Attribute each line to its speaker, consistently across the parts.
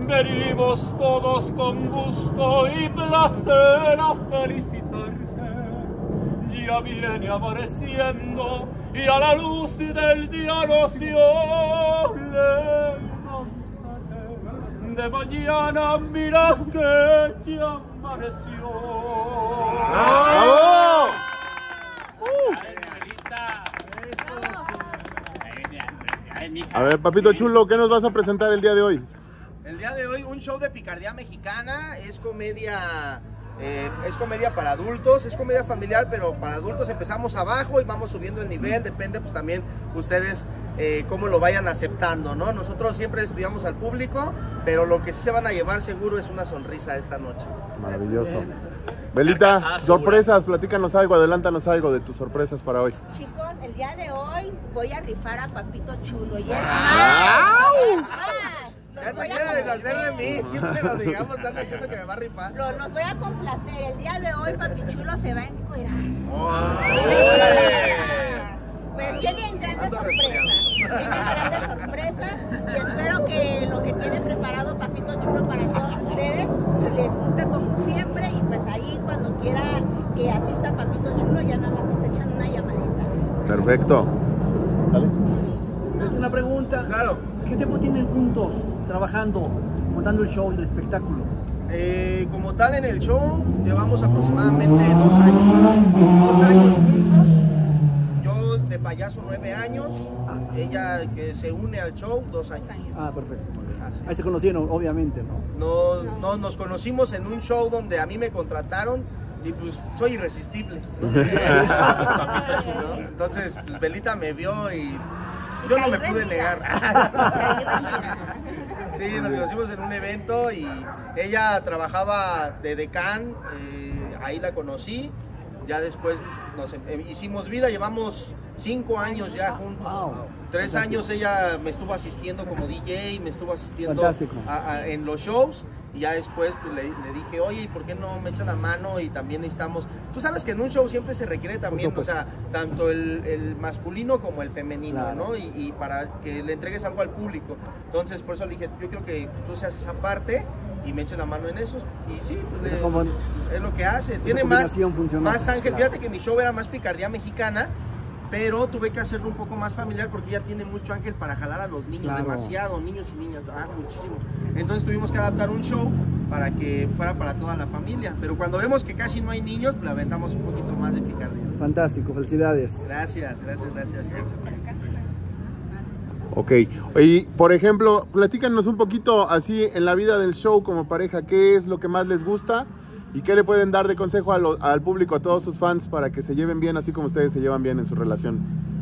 Speaker 1: venimos todos con gusto y placer a felicitarte. Ya viene amaneciendo y a la luz del día nos dio. Levántate de mañana, mira que ya amaneció.
Speaker 2: ¡Bravo! A ver, papito chulo, ¿qué nos vas a presentar el día de hoy?
Speaker 3: El día de hoy un show de picardía mexicana, es comedia para adultos, es comedia familiar, pero para adultos empezamos abajo y vamos subiendo el nivel, depende pues también ustedes cómo lo vayan aceptando, ¿no? Nosotros siempre estudiamos al público, pero lo que sí se van a llevar seguro es una sonrisa esta noche.
Speaker 2: Maravilloso. Belita, sorpresas, platícanos algo, adelántanos algo de tus sorpresas para hoy.
Speaker 4: Chicos, el día de hoy voy a rifar a Papito Chulo y es
Speaker 3: Ya se quiere deshacer de mí, siempre nos digamos, están diciendo que me va a rifar.
Speaker 4: Los voy a complacer, el día de hoy Papi Chulo se va a encuerar. Pues vienen grandes sorpresas y espero que lo que tiene preparado Papito Chulo para todos ustedes les guste como siempre y pues ahí cuando quieran que asista Papito Chulo ya nada más nos echan una llamadita.
Speaker 2: Perfecto. ¿Sale?
Speaker 5: Es una pregunta.
Speaker 3: Claro.
Speaker 5: ¿Qué tiempo tienen juntos trabajando, montando el show y el espectáculo?
Speaker 3: Como tal en el show llevamos aproximadamente 2 años. 2 años juntos. Yo de payaso 9 años. Ella que se une al show 2 años.
Speaker 5: Ah, perfecto. Ahí se conocieron, obviamente, ¿no?
Speaker 3: No, nos conocimos en un show donde a mí me contrataron y pues soy irresistible. Entonces, pues Belita me vio y yo no me pude negar. Sí, nos conocimos en un evento y ella trabajaba de decán, ahí la conocí. Ya después nos hicimos vida, llevamos 5 años ya juntos. 3 años ella me estuvo asistiendo como DJ, me estuvo asistiendo en los shows. Y ya después pues, le dije, oye, ¿y por qué no me echan la mano? Y también necesitamos... Tú sabes que en un show siempre se requiere también, o sea, tanto el masculino como el femenino, claro, ¿no? Y para que le entregues algo al público. Entonces, por eso le dije, yo creo que tú seas esa parte y me echen la mano en eso. Y sí, pues es lo que hace. Tiene más ángel. Claro. Fíjate que mi show era más picardía mexicana, pero tuve que hacerlo un poco más familiar porque ella tiene mucho ángel para jalar a los niños, claro, demasiado, niños y niñas, muchísimo. Entonces tuvimos que adaptar un show para que fuera para toda la familia, pero cuando vemos que casi no hay niños, pues le aventamos un poquito más de picardía.
Speaker 5: Fantástico, felicidades.
Speaker 3: Gracias.
Speaker 2: Ok, y por ejemplo, platícanos un poquito así en la vida del show como pareja, ¿qué es lo que más les gusta? ¿Y qué le pueden dar de consejo al público, a todos sus fans, para que se lleven bien, así como ustedes se llevan bien en su relación?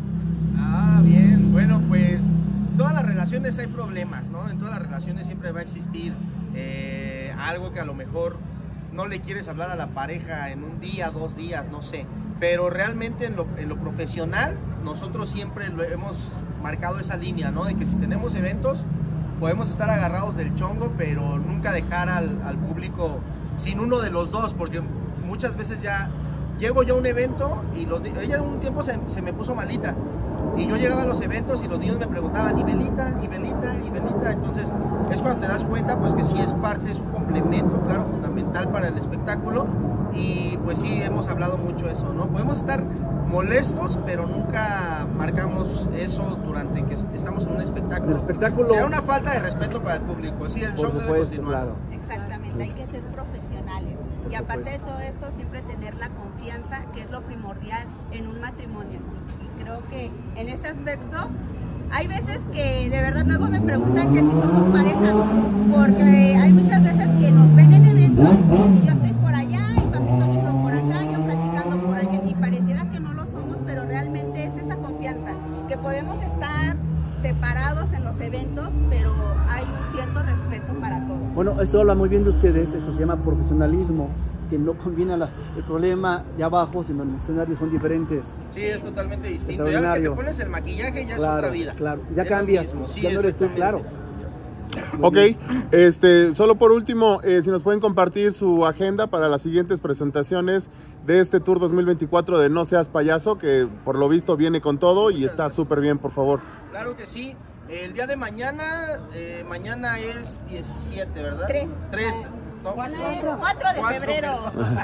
Speaker 3: Bien. Bueno, pues todas las relaciones hay problemas, ¿no? En todas las relaciones siempre va a existir algo que a lo mejor no le quieres hablar a la pareja en un día, 2 días, no sé. Pero realmente en lo profesional, nosotros siempre hemos marcado esa línea, ¿no? De que si tenemos eventos, podemos estar agarrados del chongo, pero nunca dejar al público sin uno de los dos, porque muchas veces ya llego yo a un evento y ella un tiempo se me puso malita y yo llegaba a los eventos y los niños me preguntaban y Belita, entonces es cuando te das cuenta pues que sí es un complemento, claro, fundamental para el espectáculo. Y pues sí, hemos hablado mucho eso, ¿no? Podemos estar molestos, pero nunca marcamos eso durante que estamos en un espectáculo.
Speaker 5: El espectáculo
Speaker 3: será una falta de respeto para el público. Sí, el show debe continuar.
Speaker 5: Claro.
Speaker 4: Exactamente, hay que ser profesionales. Y aparte de todo esto, siempre tener la confianza, que es lo primordial en un matrimonio. Y creo que en ese aspecto, hay veces que de verdad luego me preguntan que si somos pareja, porque hay muchas veces que nos ven en eventos y yo estoy por allá y Papito Chulo por acá, yo platicando por allá y pareciera que no lo somos, pero realmente es esa confianza, que podemos estar separados en los eventos, pero hay un cierto respeto para todos.
Speaker 5: Bueno, eso habla muy bien de ustedes, eso se llama profesionalismo, que no combina el problema de abajo, sino los escenarios son diferentes.
Speaker 3: Sí, es totalmente distinto. Ya que te pones el maquillaje ya es otra vida.
Speaker 5: Claro, ya cambias, sí, ya no eres tú, claro.
Speaker 2: Ok, solo por último, si nos pueden compartir su agenda para las siguientes presentaciones de este Tour 2024 de No Seas Payaso, que por lo visto viene con todo y está súper bien, por favor.
Speaker 3: Claro que sí. El día de mañana, mañana es 17, ¿verdad? 3. No,
Speaker 4: 4 de febrero.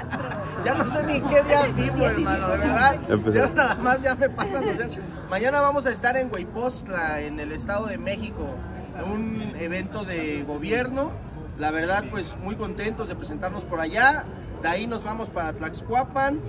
Speaker 3: Ya no sé ni en qué día vivo, hermano, de verdad. Ya nada más ya me pasan los días. Mañana vamos a estar en Hueypostla, en el Estado de México, un evento de gobierno. La verdad, pues muy contentos de presentarnos por allá. De ahí nos vamos para Tlaxcuapan.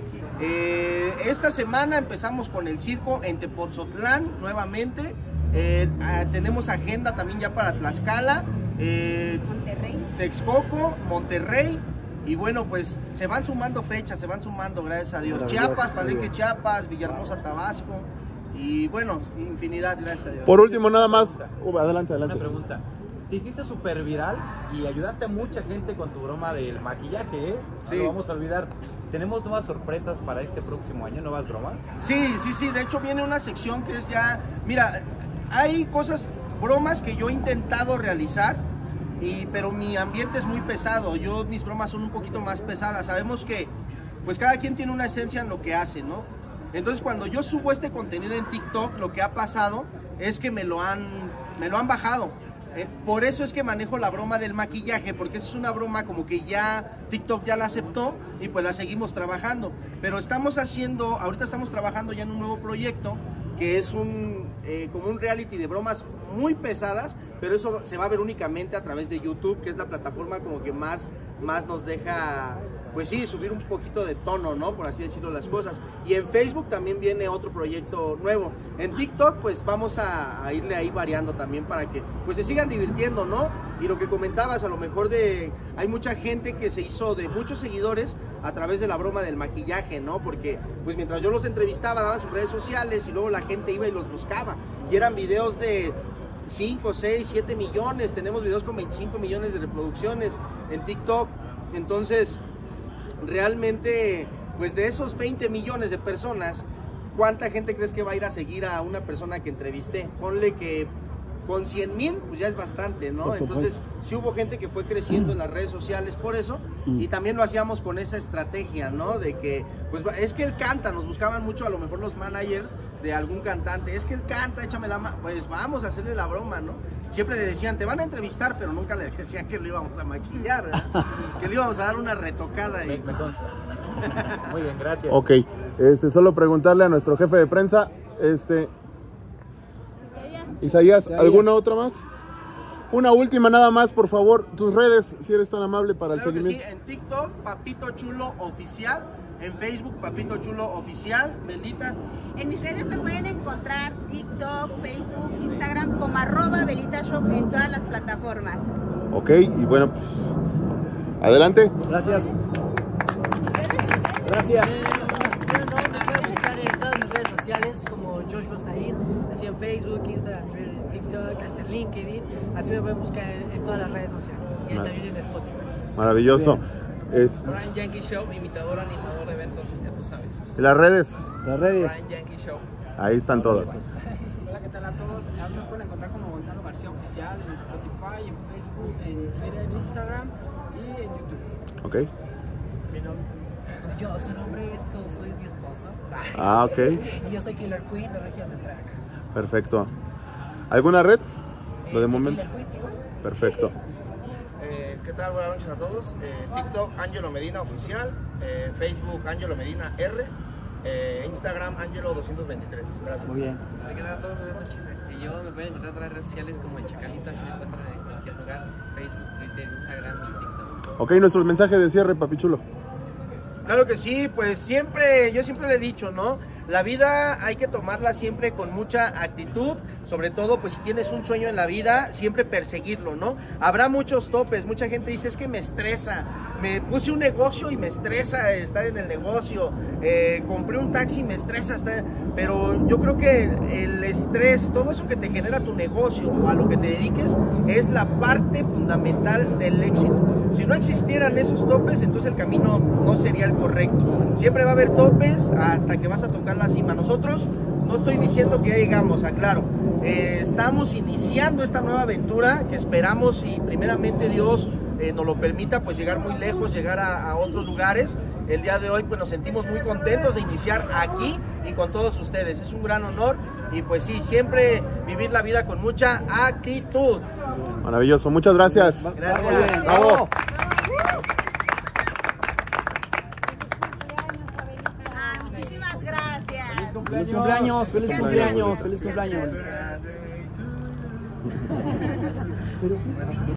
Speaker 3: Esta semana empezamos con el circo en Tepotzotlán nuevamente. Tenemos agenda también ya para Tlaxcala,
Speaker 4: Monterrey,
Speaker 3: Texcoco, Monterrey. Y bueno, pues se van sumando fechas, se van sumando, gracias a Dios. Chiapas, Palenque, Chiapas, Villahermosa, Tabasco. Y bueno, infinidad, gracias a Dios.
Speaker 2: Por último, nada más. Adelante.
Speaker 6: Una pregunta. Te hiciste súper viral y ayudaste a mucha gente con tu broma del maquillaje, ¿eh?
Speaker 3: Sí.
Speaker 6: No lo vamos a olvidar. ¿Tenemos nuevas sorpresas para este próximo año? ¿Nuevas bromas?
Speaker 3: Sí. De hecho, viene una sección que es ya... Mira, hay cosas, bromas que yo he intentado realizar, pero mi ambiente es muy pesado. Mis bromas son un poquito más pesadas. Sabemos que pues cada quien tiene una esencia en lo que hace, ¿no? Entonces, cuando yo subo este contenido en TikTok, lo que ha pasado es que me lo han bajado. Por eso es que manejo la broma del maquillaje, porque esa es una broma como que ya TikTok ya la aceptó y pues la seguimos trabajando. Pero ahorita estamos trabajando ya en un nuevo proyecto que es como un reality de bromas muy pesadas, pero eso se va a ver únicamente a través de YouTube, que es la plataforma como que más nos deja, pues sí, subir un poquito de tono, ¿no? Por así decirlo las cosas. Y en Facebook también viene otro proyecto nuevo. En TikTok pues vamos a irle ahí variando también para que pues se sigan divirtiendo, ¿no? Y lo que comentabas, a lo mejor hay mucha gente que se hizo de muchos seguidores a través de la broma del maquillaje, ¿no? Porque pues mientras yo los entrevistaba daban sus redes sociales y luego la gente iba y los buscaba. Y eran videos de 5, 6, 7 millones, tenemos videos con 25 millones de reproducciones en TikTok. Entonces, realmente, pues de esos 20 millones de personas, ¿cuánta gente crees que va a ir a seguir a una persona que entrevisté? Ponle que con 100,000, pues ya es bastante, ¿no? Entonces, sí hubo gente que fue creciendo en las redes sociales por eso, y también lo hacíamos con esa estrategia, ¿no? De que, pues es que él canta, nos buscaban mucho a lo mejor los managers de algún cantante, es que él canta, échame la mano, pues vamos a hacerle la broma, ¿no? Siempre le decían, te van a entrevistar, pero nunca le decían que lo íbamos a maquillar, ¿verdad? Que le íbamos a dar una retocada ahí.
Speaker 6: Me consta. Muy bien, gracias.
Speaker 2: Ok, solo preguntarle a nuestro jefe de prensa, Isaías, ¿alguna otra más? Una última nada más, por favor, tus redes, si eres tan amable para
Speaker 3: Claro
Speaker 2: el seguimiento.
Speaker 3: que sí, en TikTok, Papito Chulo Oficial, en Facebook, Papito Chulo Oficial, Belita.
Speaker 4: En mis redes me pueden encontrar TikTok, Facebook, Instagram como @BelitaShop en todas las plataformas.
Speaker 2: Ok, y bueno, pues, adelante.
Speaker 5: Gracias.
Speaker 7: Me pueden buscar en todas mis redes sociales como Joshua Zahir, así en Facebook, Instagram, Twitter, TikTok, hasta en LinkedIn. Así me pueden buscar en todas las redes sociales y también en Spotify.
Speaker 2: Maravilloso.
Speaker 8: Brian Yankee Show, imitador, animador de eventos, ya tú sabes.
Speaker 2: ¿Las redes?
Speaker 5: Las redes.
Speaker 8: Brian Yankee Show.
Speaker 2: Ahí están todas.
Speaker 7: Hola, ¿qué tal a todos? A mí me pueden encontrar como Gonzalo García Oficial en Spotify, en Facebook, en Twitter, en Instagram y en YouTube.
Speaker 2: Ok.
Speaker 7: Su nombre es Soy mi esposo.
Speaker 2: Ah, ok.
Speaker 7: Y yo soy Killer Queen de Regias del Track.
Speaker 2: Perfecto. ¿Alguna red? Lo de momento.
Speaker 7: Killer Queen, igual.
Speaker 2: Perfecto.
Speaker 3: ¿Qué tal? Buenas noches a todos. TikTok, Angelo Medina Oficial, Facebook, Angelo Medina R, Instagram, Angelo 223. Gracias.
Speaker 5: Muy bien.
Speaker 8: ¿Qué tal a todos? Buenas noches. Yo me pueden encontrar en todas las redes sociales como el Chacalito, si me encuentran en cualquier lugar, Facebook, Twitter, Instagram y TikTok.
Speaker 2: Ok, nuestro mensaje de cierre, papichulo.
Speaker 3: Claro que sí, pues yo siempre le he dicho, ¿no? La vida hay que tomarla siempre con mucha actitud, sobre todo pues si tienes un sueño en la vida, siempre perseguirlo, ¿no? Habrá muchos topes, mucha gente dice, es que me estresa, me puse un negocio y me estresa estar en el negocio, compré un taxi y me estresa estar... Pero yo creo que el estrés, todo eso que te genera tu negocio o a lo que te dediques, es la parte fundamental del éxito. Si no existieran esos topes, entonces el camino no sería el correcto. Siempre va a haber topes hasta que vas a tocar la cima. Nosotros, no estoy diciendo que ya llegamos, aclaro, estamos iniciando esta nueva aventura que esperamos, y primeramente Dios nos lo permita, pues llegar muy lejos, llegar a otros lugares. El día de hoy pues nos sentimos muy contentos de iniciar aquí y con todos ustedes. Es un gran honor y pues sí, siempre vivir la vida con mucha actitud.
Speaker 2: Maravilloso, muchas gracias.
Speaker 3: Gracias.
Speaker 2: Bravo.
Speaker 4: Muchísimas gracias.
Speaker 5: Feliz cumpleaños, feliz cumpleaños, feliz cumpleaños.
Speaker 3: Gracias.
Speaker 5: Pero sí.